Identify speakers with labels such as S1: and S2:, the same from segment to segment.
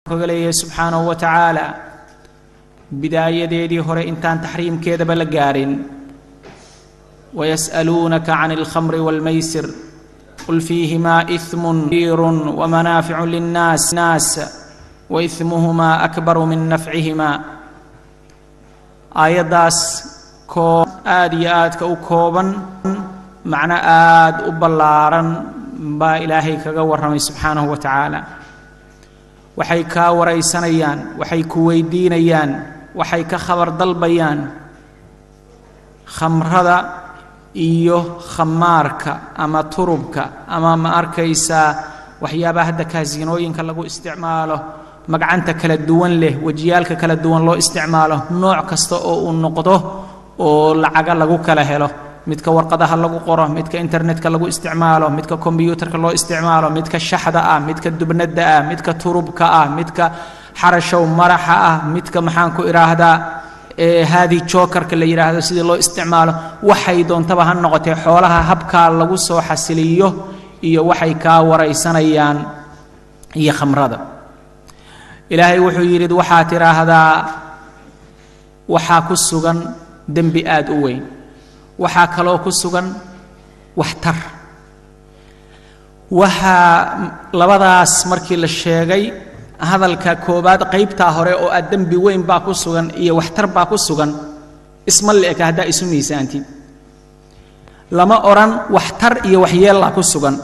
S1: وقال سبحانه وتعالى بداية دي هوري انتان تحريم كذا بلقارن ويسألونك عن الخمر والميسر قل فيهما إثم كبير ومنافع للناس وإثمهما أكبر من نفعهما آية داس كو آديات كوكوبا معنى آد أبلارا با إلهي كغورهم سبحانه وتعالى waxay ka waraysanayaan waxay ku weydiinayaan waxay ka khabar dalbayaan khamrada iyo khamaarka ama turubka ama ma arkaysa waxyaabaha hadda kaasinooyinka lagu isticmaalo magacanta kala duwan leh wajiyalka kala duwan loo isticmaalo nooc kasta oo uu noqdo oo lacag lagu kala helo midka warqadaha lagu qoro midka internetka lagu isticmaalo midka computerka loo isticmaalo midka shaxda ah midka dubnada ah midka turubka ah midka xarashow maraxa ah midka maxaan ku iraahdaa hadi jokerka la yiraahdo sidii loo isticmaalo waxay doontaba ha noqotay xoolaha habka lagu soo xasiliyo iyo waxay ka waraysanayaan iyo khamrada ilaahay wuxuu yiri waxa tiraahdaa waxa ku sugan dambi aad u weyn waxaa kaloo ku sugan waxtar waxa labadaas markii la sheegay hadalka koobaad qaybta hore oo dambi weyn baa ku sugan iyo waxtar baa ku sugan isma leeka hada isu miisaanti lama oran waxtar iyo waxyeel ku sugan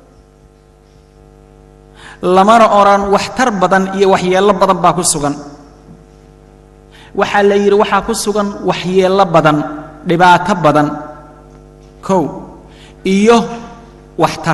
S1: lama oran waxtar badan iyo waxyeel badan baa ku sugan waxa la yiri waxa ku sugan waxyeel badan dhibaato badan kow iyo waxtar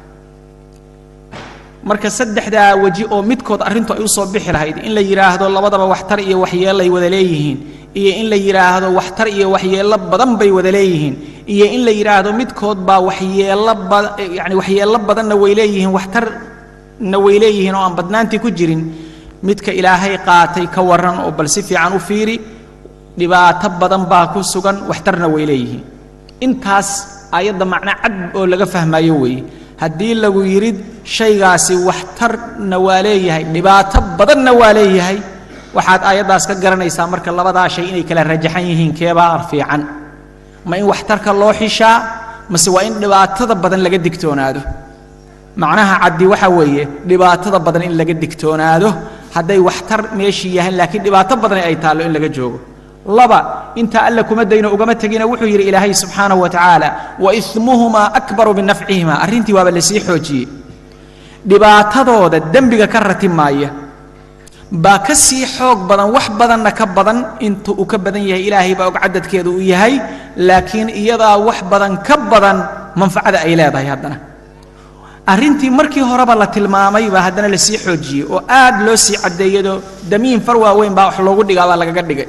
S1: marka saddexda waji oo midkood arintu ay u soo bixi lahayd in la yiraahdo labadaba waxtar iyo waxyeelay wada leeyihiin iyo in la yiraahdo waxtar iyo waxyeelo badan bay wada leeyihiin iyo in la yiraahdo midkood baa waxyeelo badanna way leeyihiin waxtarna way leeyihiin oo aan badnaantii ku jirin midka ilaahay qaatay ka waran oo bal si fiican u fiiri dhibaato badan baa ku sugan waxtarna way leeyihiin intaas ayada macna cad oo laga fahmayo way hadii lagu yirid shaygaasi waxtarna waa leeyahay dhibaato badanna waa leeyahay waxaad ayadaas ka garanaysaa marka labada shay inay kala rajaxan yihiin keebaa fiican ma in waxtarka loo xishaa mase waa in dhibaatada badan laga digtoonaado macnaha caddi waxa weeye dhibaatada badan in laga digtoonaado haday waxtar meeshii yahay laakiin dhibaato badan ay taalo in laga joogo laba inta alla kuma dayno ugama tagina wuxuu yiri ilaahay subhanahu wa ta'ala wa ismuhuma akbaru min naf'ihima arintii waa la sii xoojiyay dhibaatadooda dambiga ka ratimaaya ba ka sii xoog badan wax badanna ka badan inta uu ka badan yahay ilaahay baa og cadadkeedu u yahay laakiin iyada wax badan ka badan manfaacada ay leedahay hadana arintii markii horeba la tilmaamay ba hadana la sii xoojiyay oo aad loo sii cadeeyado damiin farwa weyn baa wax loogu dhigaa laga dhigay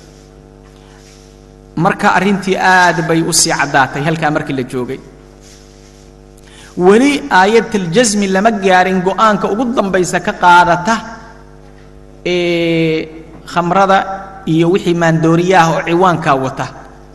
S1: marka arintii aad bay u sii cadaatay halka markii la joogay wali aayatul jazm lama gaarin go'aanka ugu dambaysa ka qaadata khamrada iyo wixii maandooriyaha oo ciwaanka wata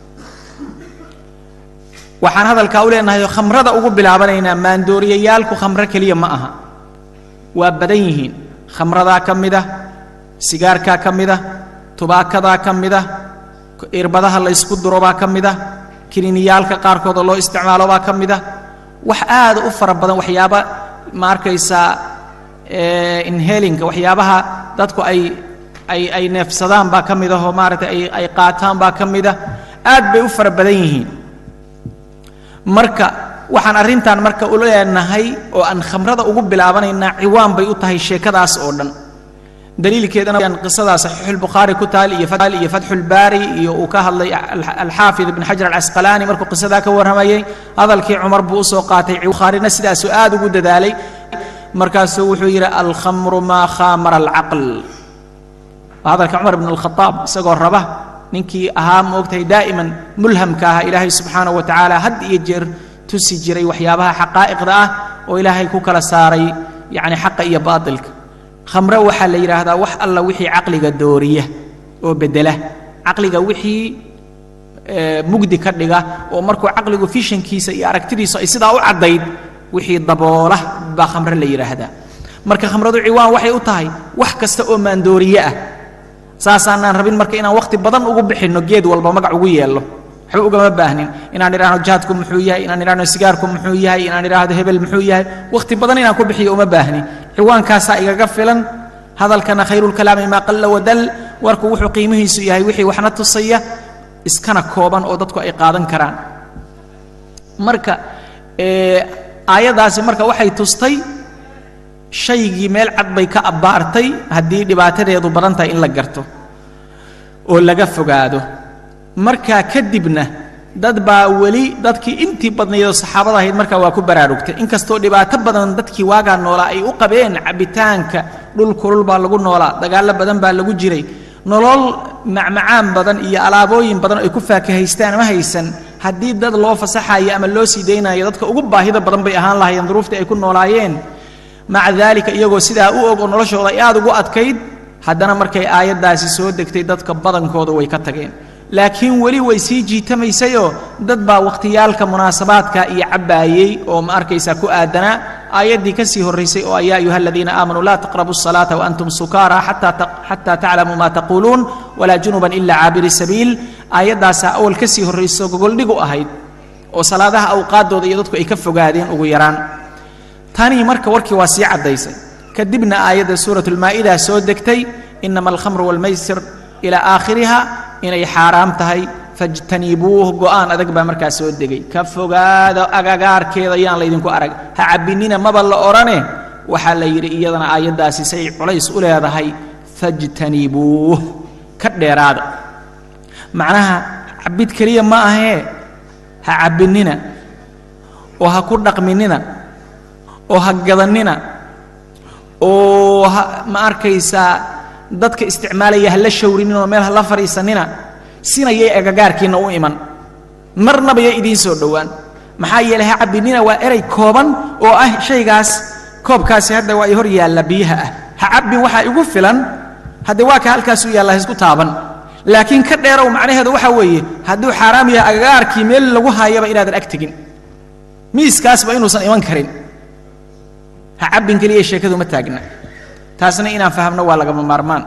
S1: waxaan hadalka u leenahay khamrada ugu bilaabanayna maandooriyaalku khamro kaliya ma aha waa badan yihiin khamrada kamida sigaarka kamida tubaakada kamida irbadaha la isku duro baa kamida kiriniyaalka qaarkood loo isticmaalo baa kamida wax aad u fara badan waxyaaba ma arkaysa inhaling waxyaabaha dadku ay neefsadaan baa kamida oo maartay ay qaataan baa kamida aad bay u fara badan yihiin marka waxaan arintan marka u leenahay oo aan khamrada ugu bilaabanayna ciwaan bay u tahay sheekadaas oo dhan دليل كده أن قصة صحيح البخاري كتال يفتح الباري وكهل الحافظ ابن حجر العسقلاني مركو قصة ذاك ورهمي هذا الكي عمر بوسو قاطع البخاري نسد سؤال وجود ذلك مركز وحير الخمر ما خامر العقل هذا الكي عمر بن الخطاب سقر ربه ننكي أهم وقته دائما ملهم كها إلهي سبحانه وتعالى هد يجر تسجري وحيابها حقائق ذا وإلهي كوكلا ساري يعني حق باطلك خمره waxa la yiraahdaa wax alla wixii aqliga dooriya oo bedela aqliga wixii mugdi ka dhiga oo markuu aqligu fishankiisa iyo aragtidiisa ay sida u cadeyd wixii daboola ba khamre la yiraahdaa marka khamradu ciwaan waxay u tahay wax kasta oo maandooriye ah saasaanaan rabin marka inaan waqti badan ugu bixinno geed walba magac ugu yeello waxba ugama baahnin inaan idhaahno jaadku muxuu yahay inaan idhaahno sigaarku muxuu yahay inaan idhaahdo hebel muxuu yahay waqti badan inaan ku bixiyo uma baahni ciwaankaasaa igaga filan hadalkana khayrulkalaami maa qalla wadal warku wuxuu qiimihiisu yahay wixii waxna tusaya iskana kooban oo dadku ay qaadan karaan marka aayadaasi marka waxay tustay shaygii meel cad bay ka abbaartay haddii dhibaatadeedu badan tahay in la garto oo laga fogaado markaa kadibna dad baa weli dadkii intii badnaydoo saxaabada ahayd markaa waa ku baraarugtay inkastoo dhibaato badan dadkii waagaa noolaa ay u qabeen cabitaanka dhul kulul baa lagu noolaa dagaallo badan baa lagu jiray nolol macmacaan badan iyo alaabooyin badan ay ku faakahaystaan ma haysan haddii dad loo fasaxayo ama loo sii daynayo dadka ugu baahida badan bay ahaan lahaayeen duruuftii ay ku noolaayeen maca daalika iyagoo sidaa u og oo noloshooda ay aad ugu adkayd haddana markay aayaddaasi soo degtay dadka badankooda way ka tageen laakiin weli way sii jiitamaysayoo dad baa wakhtiyaalka munaasabaadka iyo cabbaayey oo ma arkaysaa ku aadanaa aayaddii ka sii horraysay oo yaa ayuha aladiina aamanuu laa taqrabu الصalaata waantum sukaara xataa taclamuu ma taquuluun walaa junuban ila caabiri sabiil aayaddaasaa awal ka sii horrayso gogoldhigu ahayd oo salaadaha awqaaddooda iyo dadku ay ka fogaadeen ugu yaraan tanii marka warkii waa sii caddaysay kadibna aayadda suuratu lmaa'ida soo degtay inama alkhamru waalmaysir ilaa aakhiriha inay xaaraam tahay fajtanibuuh go'aan adag baa markaa soo degay ka fogaada agagaarkeeda yaan laydinku arag ha cabbinina maba la odhane waxaa la yidhi iyadana aayaddaasi say culays u leedahay fajtanibuuh ka dheeraada macnaha cabbid keliya ma ahee ha cabbinina oo ha ku dhaqminina oo ha gadannina oo ma arkaysaa dadka isticmaalaya ha la shawrinin oo meel ha la fadhiisanina sinayay agagaarkiinna u iman marnaba yay idiin soo dhowaan maxaa yeelay ha cabbinina waa erey kooban oo ah shaygaas koobkaasi hadda waa i hor yaalla biyaha ah ha cabbin waxaa igu filan haddee waa ka halkaasuu yaalla ha isku taaban laakiin ka dheerow macnaheedu waxaa weeye hadduu xaaraam yahay agagaarkii meel lagu haayaba inaadan ag tegin miiskaasba inuusan iman karin ha cabbin keliya sheekadu ma taagna taasna inaan fahamno waa lagama maarmaan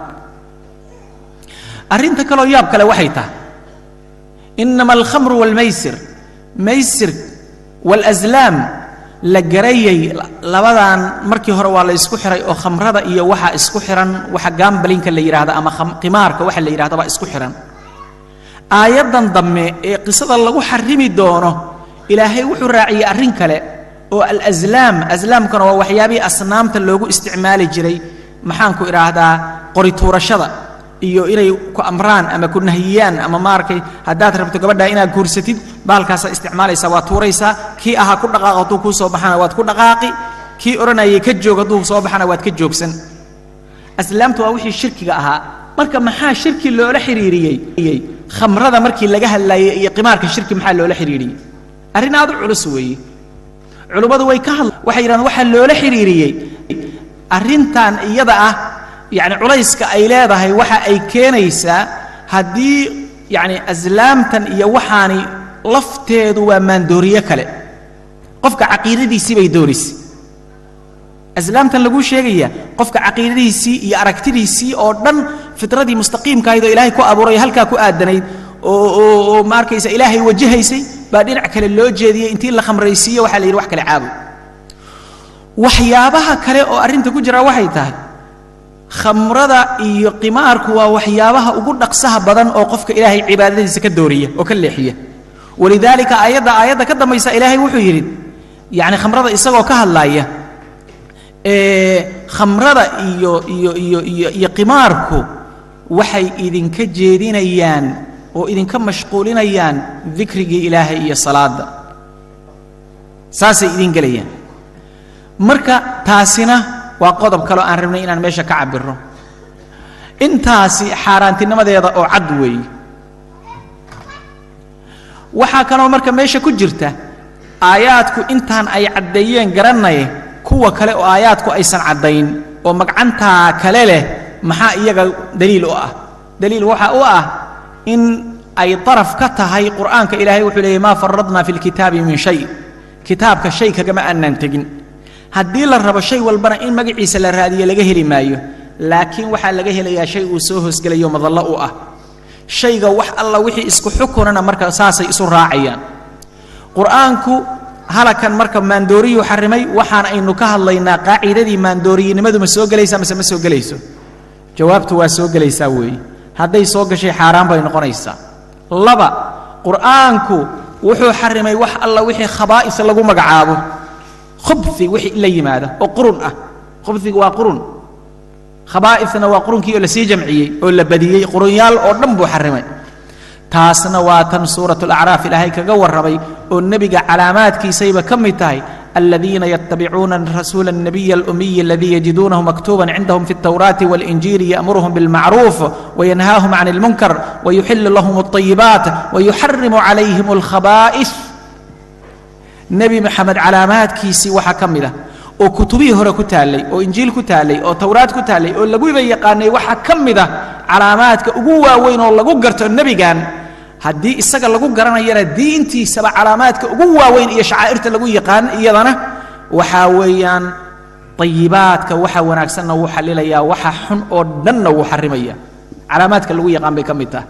S1: arrinta kaloo yaab kale waxay tahay inama alkhamru waalmaysir maysir waalaslaam la garayay labadan markii hore waa la isku xiray oo khamrada iyo waxa isku xiran waxa gaambalinka la yiraahdo ama qimaarka waxa la yiraahdo baa isku xiran aayadan dambe ee qisada lagu xarimi doono ilaahay wuxuu raaciyay arrin kale oo aslaamkana waa waxyaabii asnaamta loogu isticmaali jiray maxaan ku idhaahdaa qori tuurashada iyo inay ku amraan ama ku nahiyaan ama maarkay haddaad rabto gabadha inaad guursatid baalkaasaa isticmaalaysaa waa tuuraysaa kii ahaa ku dhaqaaq hadduu kuu soo baxana waad ku dhaqaaqi kii odhanayay ka joog hadduu soo baxana waad ka joogsan aslaamtu waa wixii shirkiga ahaa marka maxaa shirki loola xiriiriyey khamrada markii laga hadlayay iyo qimaarka shirki maxaa loola xiriiriyey arrin aad u culus weeye culummadu way ka waxay yidhahdeen waxaa loola xiriiriyey arrintan iyada ah yacni culayska ay leedahay waxa ay keenaysaa haddii yacni aslaamtan iyo waxaani lafteedu waa maandooriye kale qofka caqiidadiisii bay doonaysa aslaamtan laguu sheegaya qofka caqiidadiisii iyo aragtidiisii oo dhan fitradii mustaqiimka ahayd oo ilaahay ku abuuray halkaa ku aadanayd oo ma arkaysa ilaahay wajahaysay baa dhinac kale loo jeediyey intii la khamraysiiyo waxaa la yidhi wax kale caabo waxyaabaha kale oo arrinta ku jira waxay tahay khamrada iyo qimaarku waa waxyaabaha ugu dhaqsaha badan oo qofka ilaahay cibaadadiisa ka dooriya oo ka leexiya walidaalika aayadda ka dambaysa ilaahay wuxuu yidhi yacni khamrada isagoo ka hadlaaya khamrada iyo qimaarku waxay idinka jeedinayaan oo idinka mashquulinayaan dikrigii ilaahay iyo salaada saasay idin gelayaan marka taasina waa qodob kale aan rabnay inaan meesha ka cabirno intaasi xaaraantinimadeeda oo cad weeye waxaa kaloo marka meesha ku jirta aayaadku intaan ay caddeeyeen garanay kuwa kale oo aayaadku aysan caddayn oo magcantaa kale leh maxaa iyaga daliil u ah daliil waxa u ah in ay daraf ka tahay qur'aanka ilaahay wuxuu leeyahay maa faradnaa fi lkitaabi min shay kitaabka shay kagama aanaan tegin haddii la rabo shay walbana in magaciisa la raadiyo laga heli maayo laakiin waxaa laga helayaa shay uu soo hoosgelayo madallo u ah shayga wax alla wixii isku xukunana marka saasay isu raacayaan qur'aanku halakan marka maandooriyu xarimay waxaan aynu ka hadlaynaa qaacidadii maandooriyinimadu ma soo gelaysaa mise ma soo gelayso jawaabtu waa soo gelaysaa weeye hadday soo gashay xaaraan bay noqonaysaa laba qur'aanku wuxuu xarimay wax alla wixii khabaa'is lagu magacaabo khubthi wixii la yimaado oo qurun ah khubthigu waa qurun khabaa'isna waa qurunkii oo la sii jamciyey oo la badiyey qurunyaal oo dhan buu xarimay taasna waa tan suuratul a'raaf ilaahay kaga warramay oo nabiga calaamaadkiisayba ka mid tahay alladina yattabi'una ar-rasula an-nabiyya al-ummiy alladhi yajidunahu maktuban 'indahum fi at-taurati wal-injili ya'muruhum bil-ma'ruf wa yanhahum 'anil munkar wa yuhillu lahum at-tayyibat wa yuharrimu 'alayhim al-khaba'ith nabi maxamed calaamaadkiisi waxa kamida oo kutubii hore ku taalay oo injiil ku taalay oo tawraat ku taalay oo lagu yaqaanay waxa kamida calaamaadka ugu waaweyn oo lagu garto nabigan haddii isaga lagu garanayana diintiisaba calaamaadka ugu waaweyn iyo shacaa'irta lagu yaqaan iyadana waxa weeyaan tayibaadka waxa wanaagsanna uu xalilayaa waxa xun oo dhanna uu xarimaya calaamaadka lagu yaqaan bay kamid tahay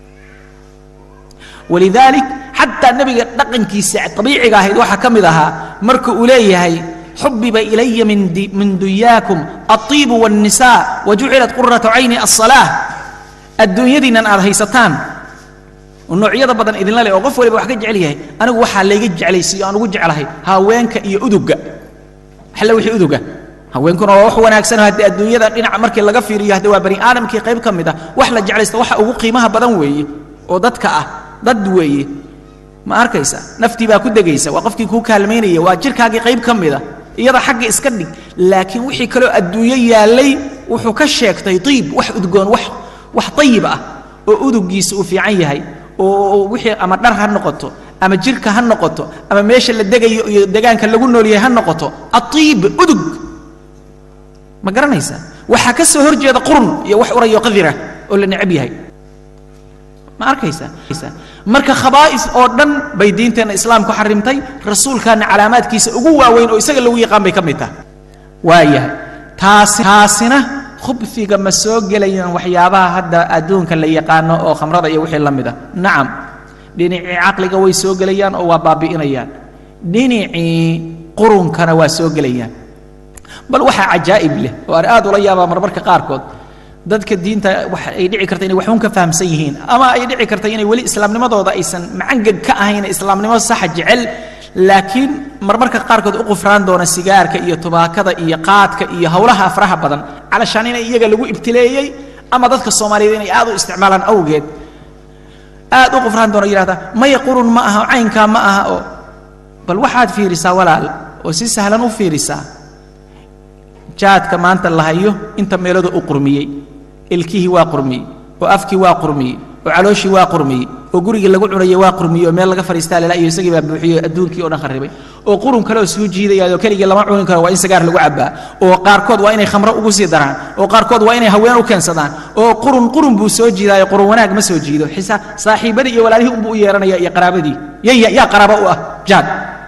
S1: ولذلك حتى النبي دقن كيس طبيعي قاهد وحا كمدها مركو إليهي حبب إلي من دنياكم الطيب والنساء وجعلت قرة عيني الصلاة الدنيا دي نان هيستان والنوعية بدن إذن الله وقف ولي بوحكا جعليه أنا وحا اللي يجعلي سي أنا وجعله هاوينك إيا أدوغا حلا وحي أدوغا هاوينك روح وناكسن هذه الدنيا دي مركي لغا فيريا هدوا بني آدم كي قيب كمدا وحلا جعليست وحا أبو قيمها بدن وي وددك dad weeye ma arkaysa naftii baa ku dagaysa waa qofkii ku kaalmeynaya waa jirkaagii qayb kamida iyada xagga iska dhig laakiin wixii kale adduunyo yaalay wuxuu ka sheegtay tiib wax udgoon wax tayib ah oo udugiisa uu fiican yahay oo wixii ama dhar ha noqoto ama jirka ha noqoto ama meesha la degayo iyo deegaanka lagu nool yahay ha noqoto atiib udug ma garanaysa waxa ka soo horjeeda qurun iyo wax urayo qadira oo la necab yahay ما أركيسا مركا خبائث أردن بيدينتنا الإسلام كحرمتي رسول كان علامات كيس أقوى وين ويسجل لو يقام بكمتها وايه تاسنا خبثي كما سوق لين وحيابها هذا أدون كان لي يقانو أو خمرة يوحي اللمدة نعم ديني عقلك ويسوق لين أو بابين أيان ديني قرون كان وسوق لين بل وحى عجائب له وأراد رياضة مربرك قاركود dadka diinta wax ay dhici karto inay waxun ka fahamsan yihiin ama ay dhici karto inay wali islaamnimadooda aysan macangad ka ahayn islaamnimada sax jecel laakiin marmarka qaarkood u qufraan doona sigaarka iyo tubaakada iyo qaadka iyo hawlaha afraha badan calashaan inay iyaga lagu ibtileeyay ama dadka Soomaaliyeed inay aad u isticmaalaan awgeed aad u qufraan doona yiraahda ma yaqurun ma aha caynka ma aha oo bal waxaad fiirisaa walaal oo si sahlan u fiirisaa jaadka maanta la hayo inta meelada u qurmiyay ilkihi waa qurmiyay oo afki waa qurmiyay oo calooshi waa qurmiyay oo guriga lagu cunayay waa qurmiyay oo meel laga fariistaa la iyo isagii baa buuxiyay adduunkii oo dhan kharibay oo qurun kale oo soo jiidayo kaliya lama cunin karo waa in sagaar lagu cabaa oo qaarkood waa inay khamro ugu sii daraan oo qaarkood waa inay haween u keensadaan oo qurun buu soo jiidayo qurun wanaag ma soo jiido xisaab saaxiibadii iyo walaalihii uu yeeranaya iyo qaraabadii ya qaraabo u ah jaad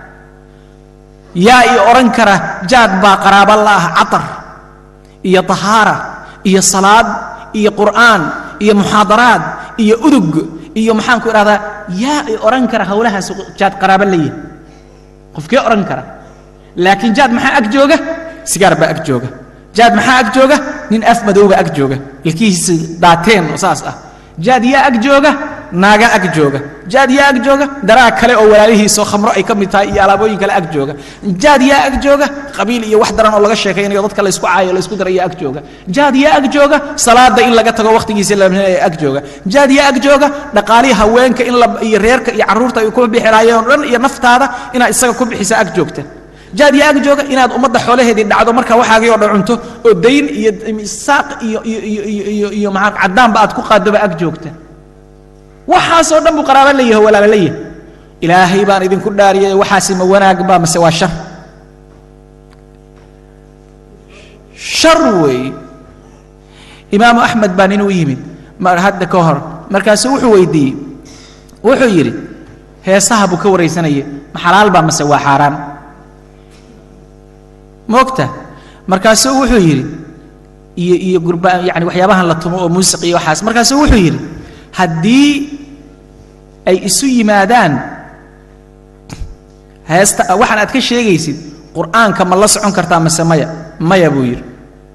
S1: yaa iyo oran kara jaad baa qaraabo la ah atar iyo tahaara iyo salaad iyo qur'aan iyo muhaadaraad iyo udug iyo maxaan ku iraahdaa yaa ay oran kara hawlahaas jaad qaraabo leeyahay qofkii oran kara laakiin jaad maxaa ag jooga sigaar baa ag jooga jaad maxaa ag jooga nin af madowga ag jooga ilkihiisa daateen oo saas ah jaad yaa ag jooga naaga ag jooga jaad yaa ag jooga daraa kale oo walaalihiisa khamro ay kamid tahay iyo alaabooyin kale ag jooga jaad yaa ag jooga qabiil iyo wax daran oo laga sheekaynayo dadka la isku caayo la isku darayo ag jooga jaad yaa ag jooga salaada in laga tago waqtigiisa la ag jooga jaad yaa ag jooga dhaqaalihi haweenka in la iyo reerka iyo caruurta ay ku bixirayeen dhan iyo naftaada ina isaga ku bixisa ag joogta jaad yaa ag jooga inaad ummadda xoolaheedii dhacdo marka waxaagii oo cunto oo dayn iyo saaq iyo maxaa cadaan ba aad ku qaadaba ag joogta waxaasoo dhan buu qaraabo leeyahay walaal leeyahay ilaahay baan idinku dhaariyay waxaasi ma wanaag ba mise waa shar way imaam ahmed baan inuu yimid mar hadda ka hor markaas wuxuu weydiiyay wuxuu yiri heesaha buu ka wareysanayay ma xalaal ba mise waa xaraan moogta markaasuu wuxuu yidhi iyo gurba yani waxyaabahan la tumo oo muusiq iyo waxaas markaasuu wuxuu yidhi haddii ay isu yimaadaan heesta waxaan aad ka sheegaysid qur'aanka ma la socon kartaa mise maya buu yidhi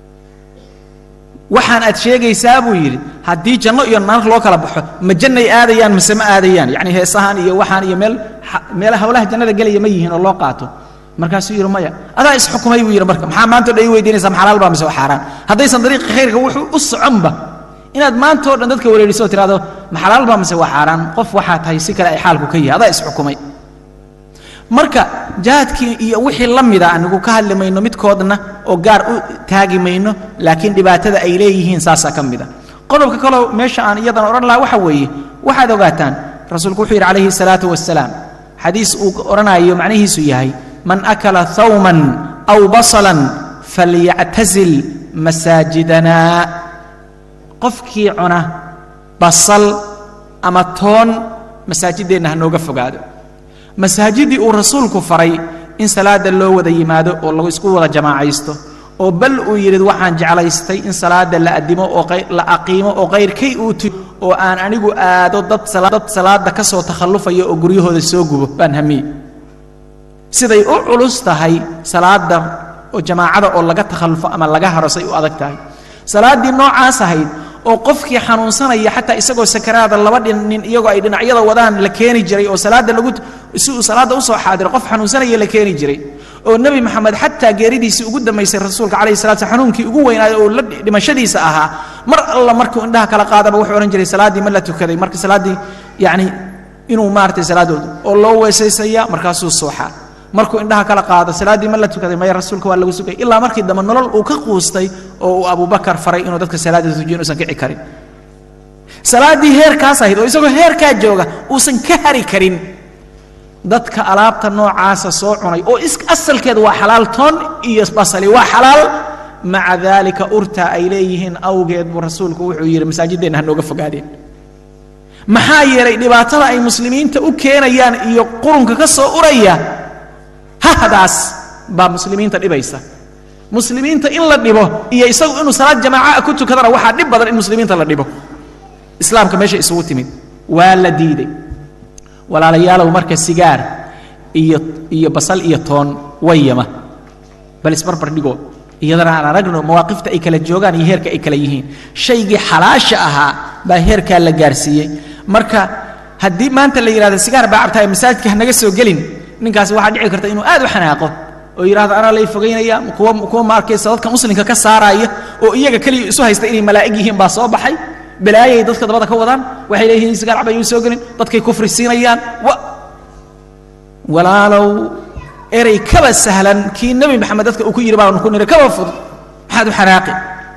S1: waxaan aad sheegaysaa buu yidhi haddii janno iyo naar loo kala baxo ma jannay aadayaan mise ma aadayaan yani heesahan iyo waxaan iyo meel hawlaha jannada gelaya ma yihiin oo loo qaato markaasuu yidhi maya adaa isxukumay buu yidhi marka maxaa maanta o dhan i weydiinaysaa ma xalaal baa mise waa xaaraan haddaysan dariiqa khayrka wuxuu u soconba inaad maanta o dhan dadka wareeriso oo tiraahdo ma xalaal baa mise waa xaaraan qof waxaa tahay si kale ay xaalku ka yahay adaa isxukumay marka jaadkii iyo wixii la mida anigu ka hadli mayno midkoodna oo gaar u taagi mayno laakiin dhibaatada ay leeyihiin saasaa ka mida qodobka kaloo meesha aan iyadan odhan lahaa waxa weeye waxaad ogaataan rasuulku wuxuu yidhi calayhi salaatu wasalaam xadiis uu odhanayo macnihiisu yahay man akala thawman aw basalan falyactazil masaajidana qofkii cuna basal ama toon masaajideenna ha nooga fogaado masaajidii uu rasuulku faray in salaada loo wada yimaado oo lagu isku wada jamaacaysto oo bal uu yidhi waxaan jeclaystay in salaada la adimo oo la aqiimo oo qayrkay uu oo aan anigu aado dad salaada ka soo takhallufayo oo guryahooda soo gubo baan hamiye siday u culus tahay salaada oo jamaacada oo laga takhallufo ama laga harasay u adag tahay salaadii noocaas ahayd oo qofkii xanuunsanaya xataa isagoo sakaraada laba nin iyagoo ay dhinacyada wadaan la keeni jiray oo salaada si uu salaada u soo xaadiro qof xanuunsanaya la keeni jiray oo nebi maxamed xataa geeridiisii ugu dambaysay rasuulka calayhi salatu wasallam xanuunkii ugu weynaayo oo dhimashadiisa ahaa mar alla markuu indhaha kala qaadaba wuxuu odhan jiray salaaddii ma la tukaday marka salaaddii yacni inuu maaragtay salaadooda oo loo weesaysaya markaasuu sooxaa markuu indhaha kala qaado salaaddii ma la tukaday maya rasuulka waa lagu sugay ilaa markii dambe nolol uu ka quustay oo uu abubakar faray inuu dadka salaadda tujiyo inuusan kici karin salaaddii heerkaas ahayd oo isagoo heerkaa jooga uusan ka hari karin dadka alaabta noocaasa soo cunay oo asalkeeda waa xalaal toon iyo basali waa xalaal maca daalika urta ay leeyihiin awgeed buu rasuulku wuxuu yidhi masaajideenna ha nooga fogaadeen maxaa yeelay dhibaatada ay muslimiinta u keenayaan iyo qurunka ka soo uraya hahadaas baa muslimiinta dhibaysa muslimiinta in la dhibo iyo isagu inuu salaad jamaaca ku tukadana waxaa dhib badan in muslimiinta la dhibo islaamka meesha isugu timid waa la diiday walaalayaalow marka sigaar iyo basal iyo toon wayama bal isbarbar dhigo iyadana aan aragno mawaaqifta ay kala joogaan iyo heerka ay kala yihiin shaygii xalaasha ahaa baa heerkaa la gaarsiiyey marka haddii maanta la yidhahdo sigaar baa cabtahay masaajidka hanaga soo gelin ninkaasi waxaa dhici karta inuu aad u xanaaqo oo yidhahdo anaa lay fogaynaya kuwa ma arkaysa dadka muslimka ka saaraya oo iyaga keliya isu haysta inay malaa'ig yihiin baa soo baxay balaayay dadka dabada ka wadaan waxay leeyihiin sigaar cab ayuu soo gelin dadkay kufri siinayaan walaalow erey kaba sahlan kii nebi maxamed dadka uu ku yidhi baan ku niri kaba fudud maxaad u xanaaqi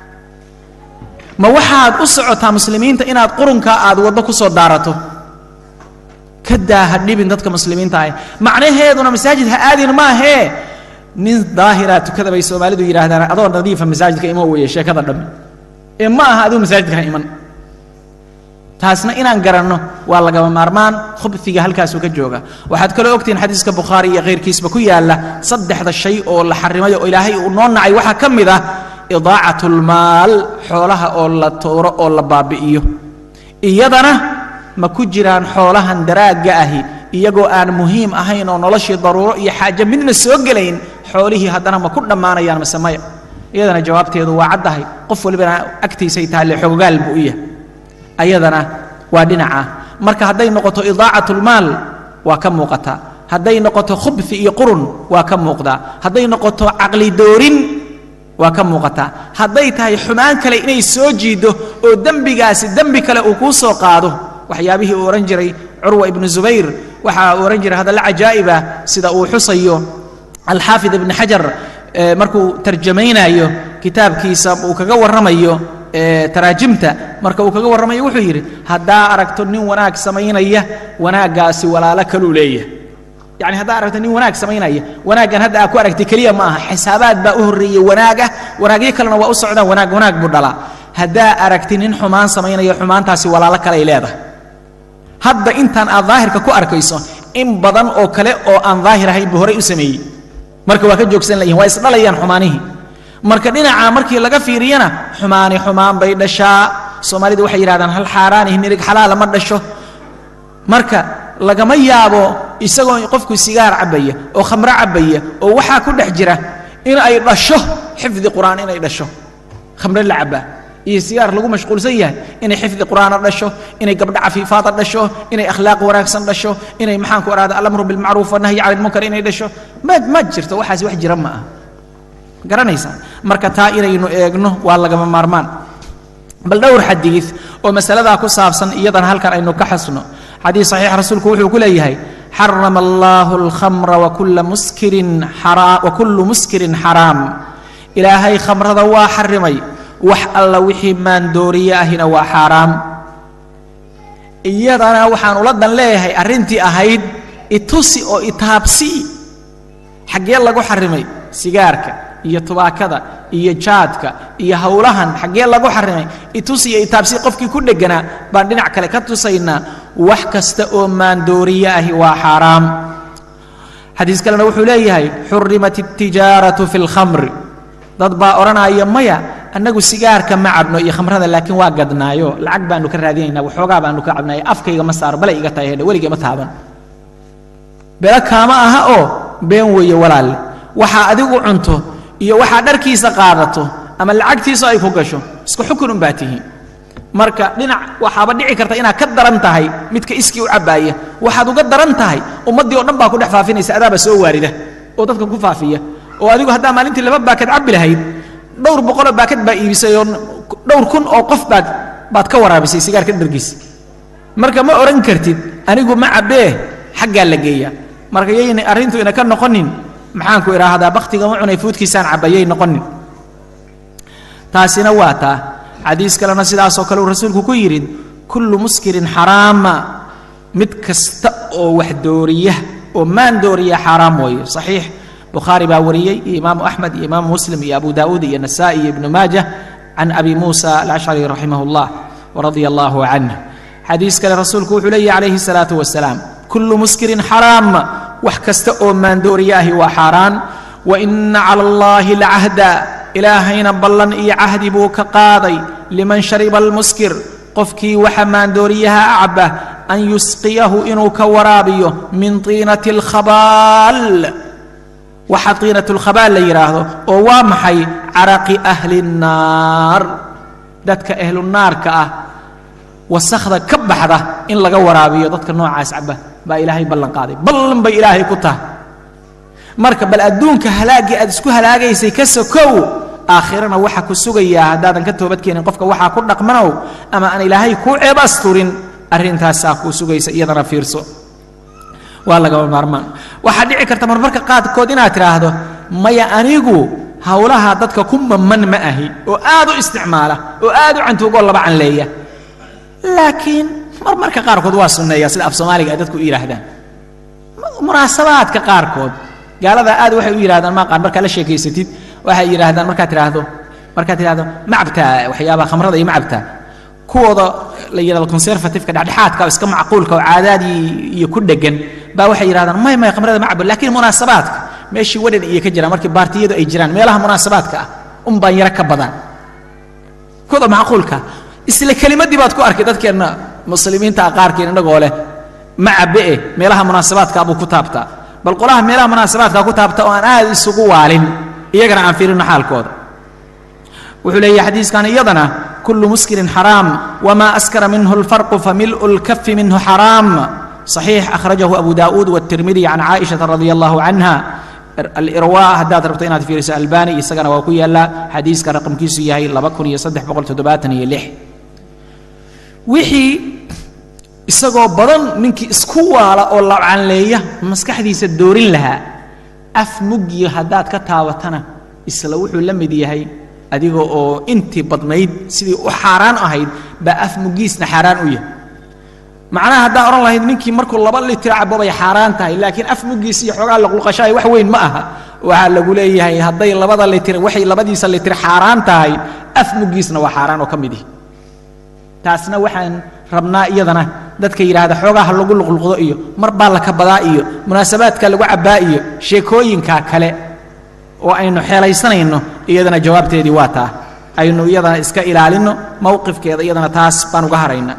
S1: ma waxaad u socotaa muslimiinta inaad qurunka aad waddo ku soo daarato kadaa ha dhibin dadka muslimiinta ah macnaheeduna masaajid ha aadin maahee nin daahira tukada bay soomaalidu yidhaahdaan adoo nadiifa masaajidka ima weeye sheekada dhammi ee ma aha aduu masaajidka ha iman taasna inaan garanno waa lagaba maarmaan khubfiga halkaasuu ka jooga waxaad kaloo ogtihiin xadiiska bukhaari iyo kayrkiisba ku yaalla saddexda shay oo la xarimayo oo ilaahay uu noo nacay waxaa ka mid ah idaacatlmaal xoolaha oo la tooro oo la baabi'iyo iyadana ma ku jiraan xoolahan daraagga ahi iyagoo aan muhiim ahayn oo noloshii daruuro iyo xaaje midna soo gelayn xoolihii haddana ma ku dhammaanayaan mise maya iyadana jawaabteedu waa caddahay qof walibana agtiisay tahalle xoogaal buu u yahay ayadana waa dhinaca marka hadday noqoto idaacatlmaal waa ka muuqataa hadday noqoto khubfi iyo qurun waa ka muuqdaa hadday noqoto caqli doorin waa ka muuqataa hadday tahay xumaan kale inay soo jiido oo dembigaasi dembi kale uu kuu soo qaado waxyaabihii uu ohan jiray curwa ibnu zubayr waxa uu ohan jiray hadalla cajaa'iba sida uu xusayo alxaafid ibn xajar markuu tarjamaynayo kitaabkiisa uu kaga warramayo taraajimta marka uu kaga warramayo wuxuu yidhi haddaa aragto nin wanaag samaynaya wanaaggaasi walaalo kaluu leeyahay yani haddaa aragto nin wanaag samaynaya wanaaggan hadda aa ku aragtay keliya ma aha xisaabaad baa u horreeyey wanaag ah wanaagyo kalena waa u socdaan wanaag buu dhalaa haddaa aragti nin xumaan samaynaya xumaantaasi walaalo kaley leedahay hadda intaan aad daahirka ku arkayso in badan oo kale oo aan daahir ahayn buu horey u sameeyey marka waa ka joogsan layihin waa isdhalayaan xumaanihii marka dhinaca markii laga fiiriyana xumaan bay dhashaa Soomaalidu waxay yiraahdaan hal xaaraani nirig xalaal ma dhasho marka lagama yaabo isagoo qofku sigaar cabaya oo khamra cabaya oo waxa ku dhex jira in ay dhasho xifdi quraan in ay dhasho khamra la cabaa iyo sigaar lagu mashquulsan yahay inay xifdi quraan dhasho inay gabdha cafiifaad dhasho inay akhlaaq wanaagsan dhasho inay maxaan ku araada al-amru bil ma'ruf wa nahyi 'anil munkar inay dhasho ma jirto waxaas wax jira ma aha garanaysa marka taa inaynu eegno waa laga maarmaan bal dhowr xadiis oo masalada ku saabsan iyadan halkan aynu ka xasno xadiis saxiix rasuulku wuxuu ku leeyahay harrama Allahu al-khamra wa kullu muskirin haram ilaahay khamrada waa xarimay wax alla wixii maan dooriyahina waa xaraam iyadana waxaan ula dan leeyahay arintii ahayd itusi oo itaabsi xagee lagu xarimay sigaarka iyo tubaakada iyo jaadka iyo hawlahan xagee lagu xarimay itusi iyo itaabsi qofkii ku dhegana baan dhinac kale ka tusayna wax kasta oo maan dooriyahi waa xaraam xadiis kalena wuxuu leeyahay hurrimat at-tijaratu fil khamr dad baa oranaya maya annagu sigaarka ma cabno iyo khamrada laakiin waa gadnaayo lacag baanu ka raadinaynaa waxoogaa baanu ka cabnaa afkayga ma saar bal iga tahay weliga ma taaban bela kaama aha oo been weeye walaal waxa adigu cunto iyo waxa dharkiisa qaadato ama lacagtiisa ay ku gasho isku xukun u baatihiin marka dhinac waxaaba dhici karta inaad ka daran tahay midka iskii u cabaaya waxaad uga daran tahay ummadii oo dhan baa ku dhex faafinaysa adaaba soo waarida oo dadka ku faafiya oo adigu hadda maalintii laba baakad cabbi lahayd dhowr boqol baakad baa iibisay oo dhowr kun oo qof baad ka waraabisay sigaarka dhargiisa marka ma oran kartid anigu ma cabee xagga la geeya marka yeeyna arintu ina ka noqonin maxaan ku iraahdaa baqtiga ma cunay fuudkiisaan cabayay noqonin taasina waa taa xadiis kalena sidaas oo kale rasuulku ku yiri kullu muskirin haraama mid kasta oo wax dooriya oo maan dooriya haraam way saxiix بخاري باوريي إمام أحمد إمام مسلم أبو داود النسائي ابن ماجه عن أبي موسى الأشعري رحمه الله ورضي الله عنه حديث كان رسولك عليه عليه الصلاة والسلام كل مسكر حرام وحكست من دورياه وحاران وإن على الله لعهدا إلهينا بلن إي عهد بوك قاضي لمن شرب المسكر قفكي وحمان دوريها أعبه أن يسقيه إنو كورابيه من طينة الخبال وحطينة الخبال ليراهدو ووامحي عرق أهل النار دتك أهل النار كأه والسخذ كبحده إن لقى ورابيه دتك النوع عسعبه با إلهي بلن قاضي بلن با إلهي كته مركب الأدون كهلاقي أدسكو هلاقي سيكسو كو آخرنا وحا كسوغيا هدادا كتوبت كينين قفك وحا كردق منو أما أن إلهي كو عباستورين أرين تاساكو سوغي سيدنا فيرسو والله قبل مرمان waxaa dhici karta marmarka qaadkood inaad tiraahdo maya anigu hawlaha dadka kuma man ma ahi oo aad u isticmaala oo aad u cantuugo laba can leeya laakiin marmarka qaarkood waa sunneeya sida af Soomaaliga dadku u yiraahdaan munaasabaadka qaarkood gaalada aad waxay u yiraahdaan ma qaan marka la sheekeysatid waxay yiraahdaan marka tiraahdo macabta waxyaaba khamrada iyo macabta kuwada la yiraahdo conservative-ka dhexdhexaadka iska macquulka oo caadaadi iyo ku dhagan baa waxay yiraahdaan may khamrada macab laakiin munaasabaadka meeshii wadan iyo ka jira markii baartiyadu ay jiraan meelaha munaasabaadka baan yara ka badan kuwada macquulka isla kalimadii baad ku arkay dadkeena muslimiinta qaarkeen inagoo leh macabe meelaha munaasabaadka abu ku taabta bal qolaha meelaha munaasabaadka ku taabta oo aan aad isugu waalin iyagana aan fiirino xaalkooda wuxuu leeyahay xadiiskan iyadana كل مسكر حرام وما أسكر منه الفرق فملء الكف منه حرام صحيح أخرجه أبو داود والترمذي عن عائشة رضي الله عنها الإرواء هدات ربطينات في رسالة الباني يسقنا وكويا لا حديث كرقم كيسو يهي لبكن يصدح بقول تدباتني يلح وحي isagoo badan ninkii isku waala oo lacan leeya maskaxdiisa doorin laha af mugiyo hadaad ka taawatana isla wuxuu la mid yahay adiga oo intii badnayd sidii u xaraan ahayd ba af mugiisna xaraan u yahay macnaha hadaa oran lahayd ninkii markuu 2 litir cabay xaraan tahay laakiin af mugiis iyo xogaa la qulqashay wax weyn ma aha waxa lagu leeyahay haday 2 litir waxay 2 litir xaraan tahay af mugiisna waa xaraan oo kamid ah taasna waxaan rabnaa iyadana dadka yiraahdo xogaha lagu luqluqdo iyo mar baa la ka badaa iyo munaasabaadka lagu cabaa iyo sheekooyinka kale oo aynu xeelaysanayno iyadana jawaabteedii waa taa aynu iyadana iska ilaalino mowqifkeeda iyadana taas baan uga haraynaa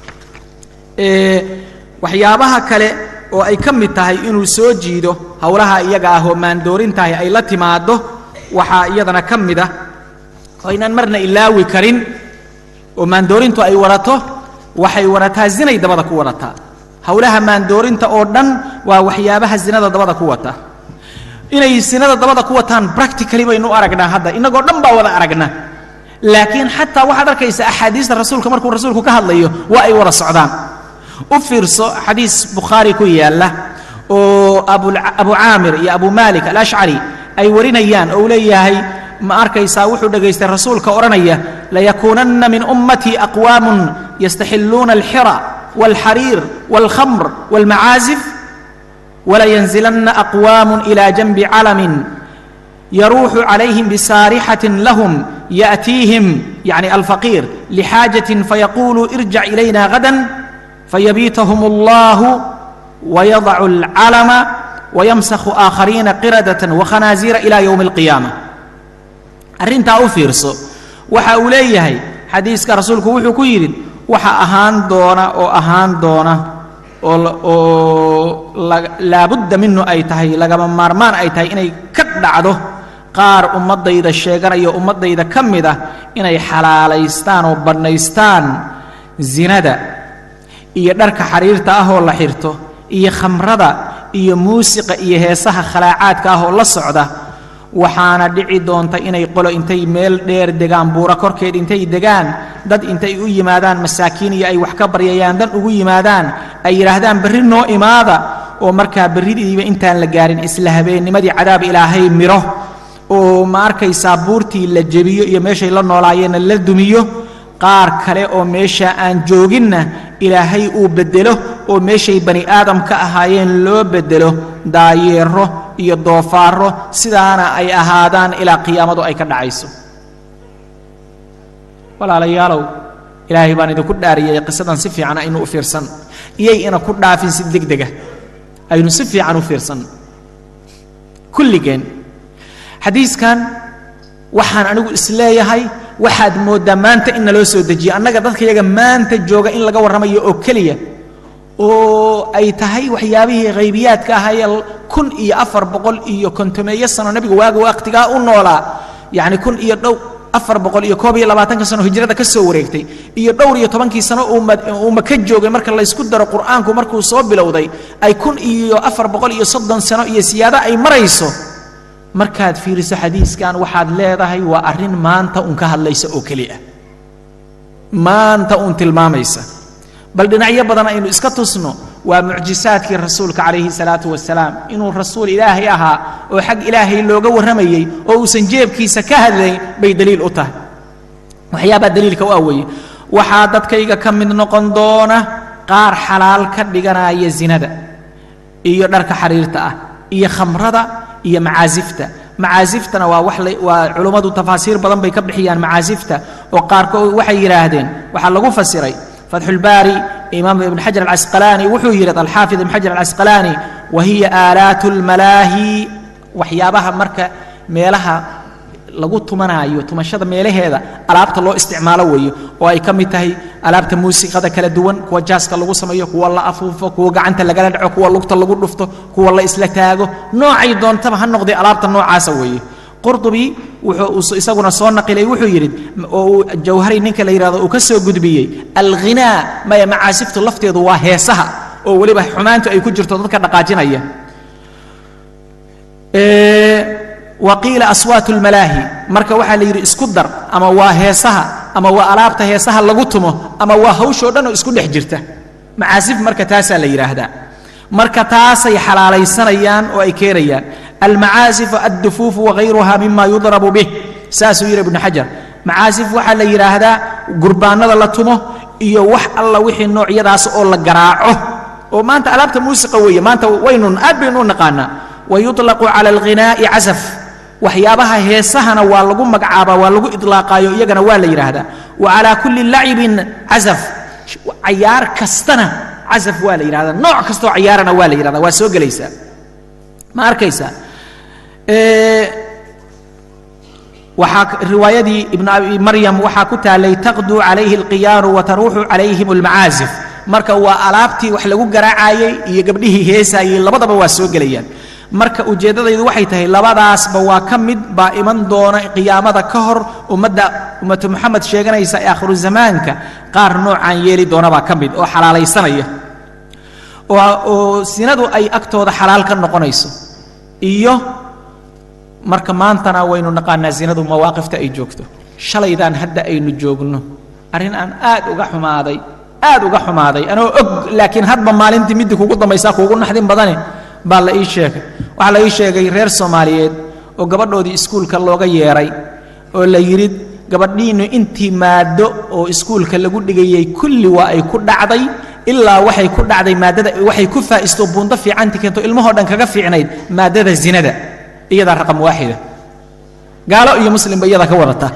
S1: waxyaabaha kale oo ay ka mid tahay inuu soo jiido howlaha iyaga ah oo maandoorintahay ay la timaado waxaa iyadana ka mid ah oo inaan marna ilaawi karin oo maandoorintu ay warato waxay warataa zinay dabada ku warataa howlaha maandoorinta oo dhan waa waxyaabaha zinada dabada ku wata inay zinada dabada ku wataan practically baynu aragnaa hadda inagoo dhan baa wada aragnaa laakiin xataa waxaad arkaysa axaadiista rasuulka markuu rasuulku ka hadlayo waa ay wada socdaan u fiirso xadiis bukhaari ku yaalla oo abu caamir iyo abu malik alashcari ay warinayaan oo leeyahay ma arkaysaa wuxuu dhagaystay rasuulka odhanaya layakuunanna min ummatii aqwaamun yastaxilluuna alxira والحرير والخمر والمعازف ولا ينزلن أقوام إلى جنب علم يروح عليهم بسارحة لهم يأتيهم يعني الفقير لحاجة فيقول ارجع إلينا غدا فيبيتهم الله ويضع العلم ويمسخ آخرين قردة وخنازير إلى يوم القيامة أرنتا أوفيرسو وحاوليه حديث رسولك وحو كيرين waxa ahaan doona oo laabudda minhu ay tahay lagama maarmaan ay tahay inay ka dhacdo qaar ummadayda sheeganayo ummadayda ka mid ah inay xalaalaystaan oo bannaystaan zinada iyo dharka xariirta ah oo la xirto iyo khamrada iyo muusiqa iyo heesaha khalaacaadka ah oo la socda waxaana dhici doonta inay qolo intay meel dheer degaan buura korkeed intay degaan dad intay u yimaadaan masaakiin iyo ay wax ka baryayaan dan ugu yimaadaan ay yiraahdaan berri noo imaada oo markaa berridiiba intaan la gaarin isla habeennimadii cadaab ilaahay miro oo ma arkaysaa buurtii la jebiyo iyo meeshay la noolaayeenna la dumiyo qaar kale oo meesha aan jooginna ilaahay uu bedelo oo meeshay bani aadam ka ahaayeen loo bedelo daayeero iyo doofaaro sidaana ay ahaadaan ilaa qiyaamadu ay ka dhacayso walaalayaalow ilaahay baan idinku dhaariyay qisadan si fiican aynu u fiirsan iyay ina ku dhaafin si degdega aynu si fiican u fiirsan kulligeen xadiiskan waxaan anigu isleeyahay waxaad moodaa maanta in naloo soo dejiyo annaga dadka iyaga maanta jooga in laga warramayo oo keliya oo ay tahay waxyaabihii qaybiyaadka ahaayee 1400 sano nabigu waaga waqtigaa u noolaa yacni 1420 sano hijrada ka soo wareegtay iyo dhowr iyo 10 sano uu maka joogay marka la isku daro quraanku markuu soo bilowday ay 1430 sano iyo siyaada ay marayso markaad fiiriso xadiiskan waxaad leedahay waa arrin maanta un ka hadlaysa oo kaliya maanta un tilmaamaysa bal dhinacyo badan aynu iska tusno waa mucjisaadkii rasuulka calayhi salaatu wasalaam inuu rasuul ilaahay ahaa oo xag ilaahay looga warramayay oo uusan jeebkiisa ka hadlayn bay daliil u tahay waxyaabaa daliilka u aweeye waxaa dadkayga ka mid noqon doona qaar xalaal ka dhiganaya zinada iyo dharka xariirta ah iyo khamrada iyo macaasiftana waa waa culimadu tafaasiir badan bay ka bixiyaan macaasifta oo qaarkood waxay yiraahdeen waxa lagu fasiray فتح الباري إمام ابن حجر العسقلاني وحيرت الحافظ ابن حجر العسقلاني وهي آلات الملاهي وحيابها مركة ميلها lagu tumanayo tumashada meelaheeda alaabta loo isticmaalo weeyo oo ay kamid tahay alaabta muusiqada kala duwan kuwa jaaska lagu sameeyo kuwa la afuufo kuwa gacanta laga dhaco kuwa lugta lagu dhufto kuwa la isla taago noocay doontaba ha noqday alaabta noocaas weeyo qurtubi wuxuu isaguna soo naqilay wuxuu yiri oo jawhari ninka la yiraahdo uu ka soo gudbiyay alghinaa ma macaasiftu lafteedu waa heesaha oo waliba xumaantu ay ku jirto dadka dhaqaajinaya وقيل أصوات الملاهي مركا waxa la yiri isku dar ama waa heesaha ama waa alaabta heesaha lagu tumo ama waa hawsho dhan oo isku dhex jirta macaasif marka taasa la yiraahdaa marka taasay xalaalaysanayaan oo ay keenayaan المعازف الدفوف وغيرها مما يضرب به ساسو يرى ابن حجر معازف waxa la yiraahdaa gurbaanada la tumo iyo wax alla wixii noocyadaas oo la garaaco oo maanta alaabta muusiqa weeye maanta waynun aad baynu naqaana ويطلق على الغناء عزف waxyaabaha heesahana waa lagu magacaaba waa lagu idlaaqayo iyagana waa la yiraahdaa wa ala kulli la'ibin azaf ciyaar kastana azaf waa la yiraahdaa nooc kasto ciyaarana waa la yiraahdaa waa soo galaysa ma arkaysa رواية ابن أبي مريم وحاكتها لي تغدو عليه القيار وتروح عليهم المعازف marka waa alaabtii wax lagu garaacayay iyo gabdhihii heesayay labadaba waa soo galayaan marka ujeedadaydu waxay tahay labadaasba waa kamid ba iman doona qiyaamada ka hor ummatu Muhammad sheeganaysa aakhiru zamaanka qaar noocan yeeli doona ba kamid oo xalaalaysanaya oo sinadu ay agtooda xalaal ka noqonayso iyo marka maantana waynu naqaanaa sinadu mawaaqifta ay joogto shalaydan hadda aynu joogno arin aan aad uga xumaaday anoo og laakiin hadba maalintii mid kugu dambaysa kugu naxdin badane baa la ii sheegay waxa la ii sheegay reer Soomaaliyeed oo gabadhoodii iskuulka looga yeeray oo la yiri gabadhiinu intii maado oo iskuulka lagu dhigayay kulli waa ay ku dhacday ilaa waxay ku dhacday maadada waxay ku faa'iisto buundo fiicanti keento ilmaha dhan kaga fiicnayd maadada zinada iyada raqam waaxida gaalo iyo muslim ba iyada ka wadata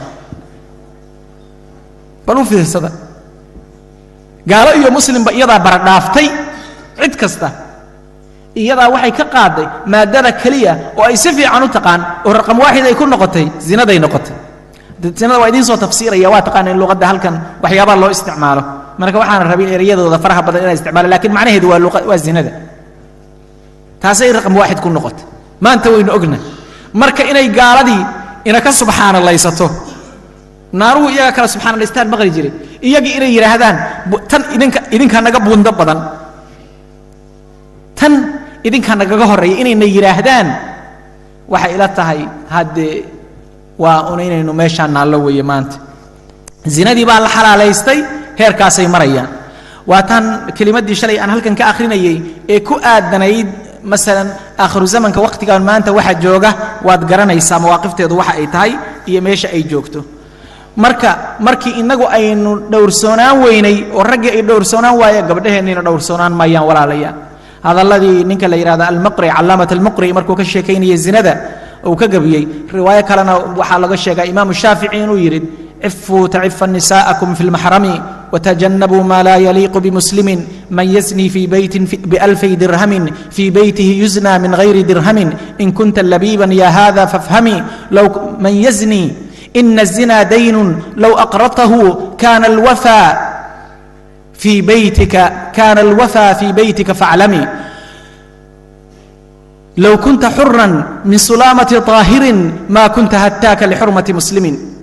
S1: balu fiirsada gaalo iyo muslim ba iyada baradhaaftay cid kasta iyada waxay ka qaaday maadada kaliya oo ay si fiican u taqaan oo raqam waaxid ay ku noqotay zinaday noqotay zinada waa idin soo tafsiiraya waa taqaan in luqada halkan waxyaabo loo isticmaalo marka waxaan rabin ereyadooda faraha badan inay isticmaalo laakiin macnaheedu waa luqad waa zinada taasay raqam waaxid ku noqotay maanta waynu ogna marka inay gaaladii ina ka subxaanallaysato naaruhu iyaga kala subxaanallaystaan maqri jiray iyagii inay yiraahdaan tan idinka naga buundo badan tan idinka naga horeeyay inayna yiraahdaan waxa ila tahay hadde waa inaynu meeshaan naallo weeye maanta zinadii baa la xalaalaystay heerkaasay marayaan waa tan kelimadii shalay aan halkan ka akhrinayay ee ku aadanayd مثلا آخر زمن كوقت كان ما أنت واحد جوجة واتقرن يسام مواقف تدو واحد أيتاي هي ماشى أي جوجته مركي إنجو أي دور سونان ويني والرجع دور سونان ويا قبله إني دور سونان ما ين ولا عليا هذا الذي نك اللي يراد المقري علامة المقري مركو كشيكين يزنده وكجبيي رواية كلنا وحلقة الشيخ إمام الشافعي ويرد عفوا تعف نساءكم في المحرم وتجنبوا ما لا يليق بمسلم من يزني في بيت ب1000 درهم في بيته يزنى من غير درهم إن كنت لبيبا يا هذا فافهمي لو من يزني إن الزنا دين لو أقرضته كان الوفى في بيتك فاعلمي لو كنت حرا من سلامة طاهر ما كنت هتاك لحرمة مسلم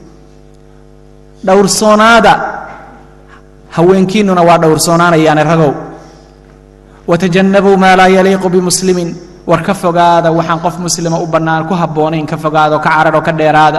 S1: دور صونادا هوينكيننا ودور صونانا يعني رغو وتجنبوا ما لا يليق بمسلم واركفوا هذا وحن قف مسلم وبنان كهبونين كفوا هذا وكعرر وكدير هذا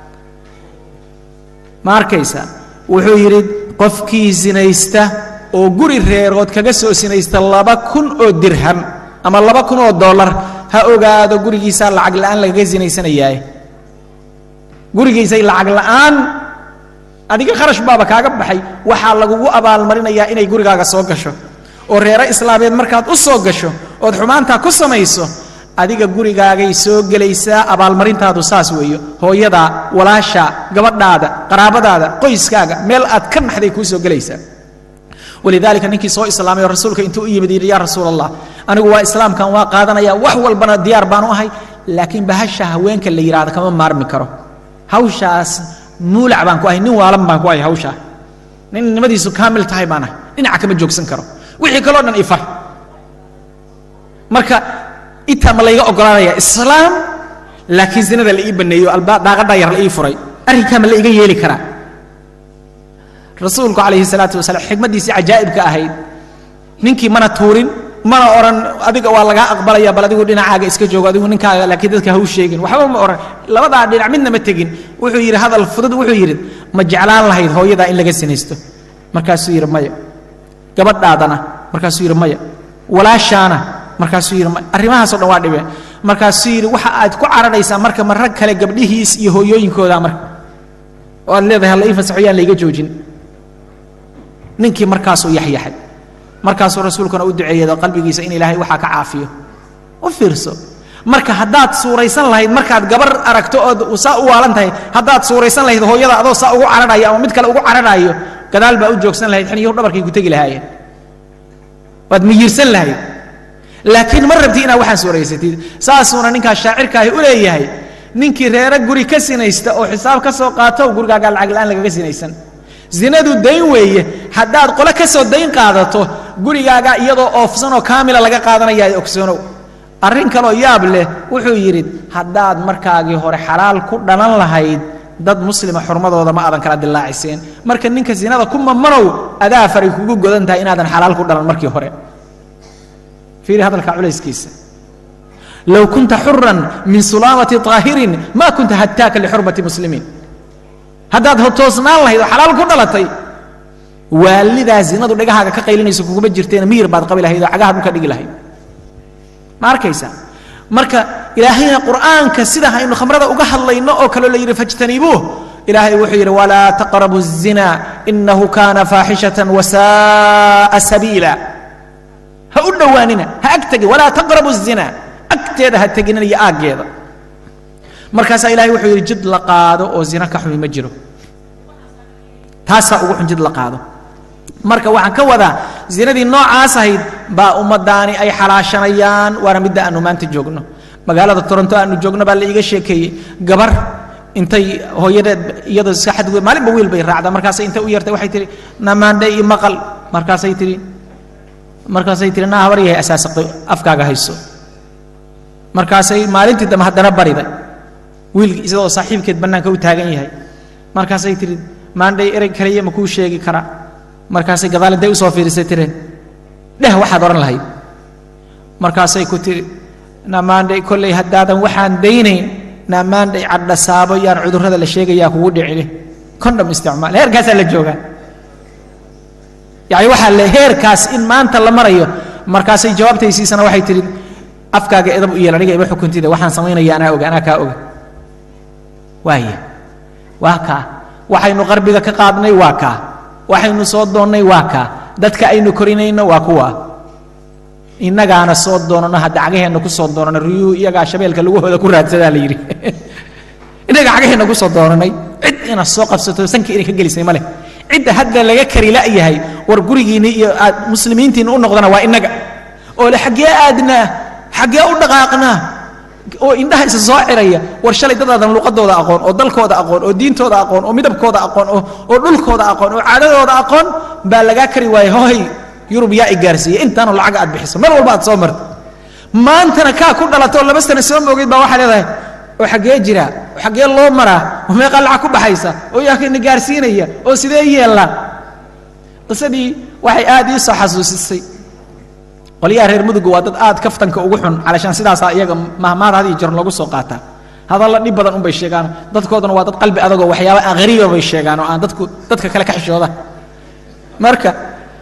S1: ماركيسا وحو يريد قفكي زنيسته oo guri reerood kaga soo sinaysta 2,000 oo dirham ama 2,000 oo dollar ha ogaado gurigiisa lacag la'aan laga sinaysanayay gurigiisa lacag la'aan adiga kharash baaba kaaga baxay waxa lagu abaal marinayaa inay gurigaaga soo gasho oo reero islaameed markaad u soo gasho oo xumaanta ku samayso adiga gurigaagay soo galaysaa abaal marintaadu saas weeyo hooyada walaasha gabadhaada qaraabadaada qoyskaaga meel aad ka naxday ku soo galaysaa ولذلك نكي سو اسلامي رسولك انتو يمدي يا رسول الله انا وا اسلام كان وا قادنيا wax walbana diyaar baan u ahay laakiin bahasha haweenka la yiraahdo kama maarmi karo hawshaas nuulac baan ku ahay nin waalan baan ku ahay hawsha nin nimadiisu kaamil tahay baana dhinaca kama joogsan karo wixii kale oo dhan ifar marka inta ma layga ogolaanaya islaam laakiin zinada la ii baneeyo daaqada yar la ii furay arrinka ma la iga yeeli karaa رسولك عليه الصلاة والسلام حكمة دي عجائب كأهيد نينكي منا تورين منا أوران أديك والله أقبل يا بلدي ودينا عاجز إسكجوا قديم ونك لكن ذلك هو شيء وحول ما أوران لا بد عندنا عملنا متجين وحير هذا الفرد وحير ما جعلان الله هو يدا إلا جسنيسته مركز سير مايا قبض دادنا مركز سير مايا ولا شانة مركز سير مايا الرماها صار نوادي به مركز سير وحد كعرض يسا مركز مرك خلق قبله يهو ينكو دامر والله هلا يفسحيان اللي يجوجين ninkii markaas uu yaxyaxay markaas rasuulkuna uu duceeyay qalbigiisa in ilaahay waxa ka caafiyo oo fiirso marka hadaad suuraysan lahayd markaad gabar aragto oo saa u waalantahay hadaad suuraysan lahayd hooyada adoo saa ugu cararayo ama mid kale ugu cararayo gadaal baa u joogsan lahayd xiniyo dhabarkii ku tagi lahaayeen wad miyirsan lahayd laakiin mar rabti ina waxa suuraysatid saasuna ninka shaacirka ah u leeyahay ninkii reera guri ka sinaysta oo xisaab ka soo qaato gurigaaga lacag la'aan lagaga sinaysan zinadu dayn weeye haddaad qole ka soo dayn qaadato gurigaaga iyadoo oofsan oo kaamila laga qaadanaya ogsoonow arrin kaloo yaab leh wuxuu yidhi haddaad markaagii hore xalaal ku dhalan lahayd dad muslima xurmadooda ma aadan kala dilaaciseen marka ninka zinada ku mamanow adaa faray kugu godan tahay inaadan xalaal ku dhalan markii hore fiiri hadalka culayskiisa لو كنت حرا من سلامة طاهر ما كنت هتاك لحرمة مسلمين هداد هتوسنا الله إذا حلال كنا لطي والذا زينادو دغاها ka qaylinayso kugu jirteen miir baad qabilahayd cagaha dhulka dhigi lahayd markaysa marka ilaahayna quraanka sida haynu khamrada uga hadlayno oo kale la yiri fajtanibu ilaahay wuxuu yiri wala taqrabu az-zina innahu kana fahishatan wa sa'a sabila ha u dhawaanina ha agtagi wala taqrabu az-zina agteeda ha tagina iyo aageeda markaas ilaahay wuxuu yiri jid la qaado oo zina ka xumi ma jiro taasa ugu xun jid la qaado marka waxaan ka wadaa zinadii noocaas ahayd baa ummadaani ay xalaashanayaan waana midda aanu maanta joogno magaalada Toronto aanu joogno baa la iga sheekeeyay gabar intay hooyadeed iyadoo iska xad maalinba wiil bay raacdaa markaas intay u yartay waxay tiri namaanday maqal markaasay tiri na habariyay asaasaqay afkaaga hayso markaasay maalintii dama haddana bariday wiilkii isagoo saaxiibkeed banaanka u taagan yahay markaasay tiri maanday erey kaliya ma ku sheegi kara markaasay gadaaladay u soo fiirisay tireen dheh waxaad oran lahayd markaasay ku tiri namaanday kolley haddaadan waxaan daynayn namaanday cadhasaabo yaan cudurrada la sheegayaa kugu dhicine kondhom isticmaal heerkaasaa la joogaa yani waxaa le heerkaas in maanta la marayo markaasay jawaabtaysiisana waxay tiri afkaaga edab u yeel aniga iba xukuntida waxaan samaynaya anaa kaa oga waaye waa kaa waxaynu qarbiga ka qaadnay waa kaa waxaynu soo doonnay waa kaa dadka aynu korinayno waa kuwa innagaana soo doonano hadda cagaheenna ku soo doonano riyuu iyagaa shabeelka lagahooda ku raadsadaa la yidhi innaga cagaheenna ku soo doonanay cid ina soo qabsato sanka inay ka gelisay ma leh cidda hadda laga kari la'yahay war gurigiinni iyo aad muslimiintiinna u noqdana waa innaga oo le xaggee aadnaa xaggee u dhaqaaqnaa oo indhaha isa soo ciraya war shalay dadaadan luqadooda aqoon oo dalkooda aqoon oo diintooda aqoon oo midabkooda aqoon oo dhulkooda aqoon oo caadadooda aqoon baa laga kari waayay hooy yurub yaa igaarsiiyay intaanu lacag aad bixiso mar walba aad soo marto maantana kaa ku dhalato laba sano soo moogay baa waxaa leedahay oo xaggee jira oo xaggee loo maraa oo meeqa lacag ku baxaysa oo yaa ka gaarsiinaya oo sidee yeelaa qisadii waxay aad ii soo xasuusisay qoliyaha reer mudug waa dad aad kaftanka ugu xun calashaan sidaasaa iyaga mahmaad had iyo jeer loogu soo qaataa hadalla dhib badan un bay sheegaan dadkoodana waa dad qalbi adagoo waxyaaba aan hariiba bay sheegaan oo aan dadka kale ka xishooda marka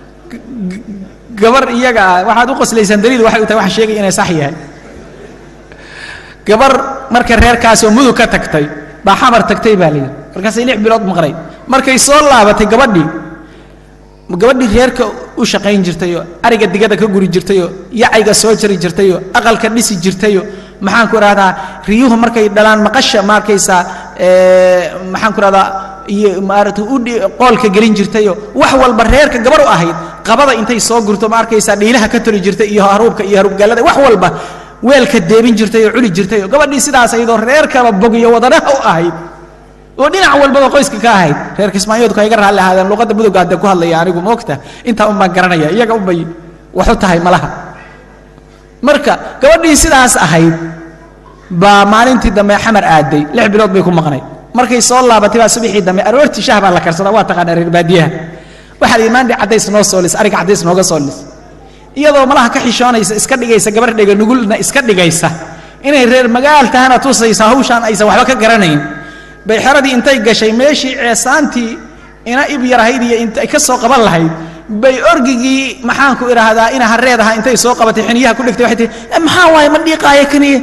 S1: gabar iyaga ah waxaad u qoslaysaan daliil waxay u tahay waxaan sheegay inay sax yahay gabar marka reerkaas oo mudug ka tagtay baa xamar tagtay baa layidhi markaasay 6 bilood maqray markay soo laabatay gabadhii reerka u shaqayn jirtayo ariga digada ka guri jirtayo yacayga soo jari jirtayo aqalka dhisi jirtayo maxaan ku raahdaa riyuhu markay dhalaan maqasha markaysa maxaan ku raahdaa iyo maartu qoolka gelin jirtayo wax walba reerka gabar u ahayd qabada intay soo gurto markaysa dhiilaha ka toli jirtay iyo haruubgalada wax walba weelka deebin jirtayo culi jirtayo gabadhii sidaas ayadoo reerkaba bogiyo wadanaha u ahayd oo dhinac walba qoyska ka ahayd reer Kismaayoodku ay raali ahaadeen luqadda mudugga hadda ku hadlaya anigu moogta inta uma garanaya iyaga u bay wuxuu tahay malaha marka gabadhii sidaas ahayd ba maalintii dambe xamar aaday 6 bilood bay ku maqnay markay soo laabatay baa subaxii dambe aroortii shaah baa la karsada waa taqaan reer baadiyaha waxa ay maanta cadays noo soolis ariga cadays nooga soolis iyadoo malaha ka xishoonaysa iska dhigaysa gabar dhiga nugulna iska dhigaysa inay reer magaal tahana tusaysa hawshan aysan waxba ka garanayn bay xaradii intay gashay meeshii ceesaantii ina ib yarahayd iyo intay ka soo qaban lahayd bay orgigii maxaan ku iraahdaa ina hareedaha intay soo qabatay xiniyaha ku dhigtay waxay tii maxaa waay ma dhiiqaayo kaniye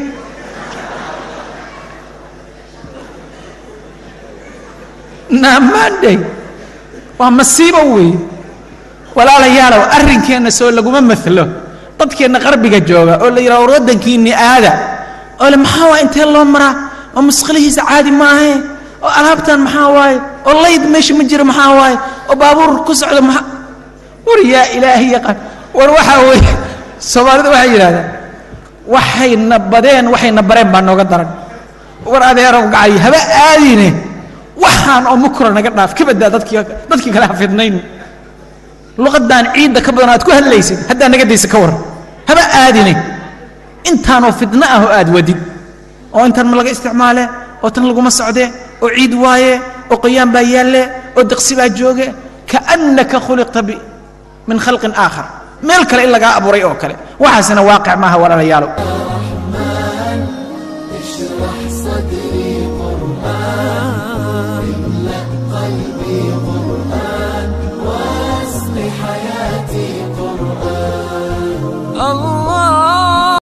S1: naamaanday waa masiibo wey walaalayaalow arrinkeena soo laguma mathlo dadkeena qarbiga jooga oo la yiraahdo wadankiini aada oo le maxaa waa intee loo maraa oo musqalihiisa caadi ma ahayn oo alaabtan maxaa waaye oo layd meesha ma jiro maxaa waaye oo baabuur ku socdo maxaa war yaa ilaahi yaqaan war waxa way Soomaalidu waxay yiraahdaan waxayna bareen baa nooga daran war adeerow gacay haba aadine waxaan oo mukra naga dhaaf ka badaa dadkii kala hafidnayn luqadaan ciidda ka badan aad ku hadlaysid haddaa naga daysa ka war haba aadine intaanoo fidna ah oo aad wadid oo intaan ma laga isticmaale oo tan laguma socde oo ciid waaye oo qoyaan baa yaalle oo daqsi baa jooge kaannaka khuliqta min khalqin aakhar meel kale in lagaa abuuray oo kale waxaasina waaqic maaha walaalayaalo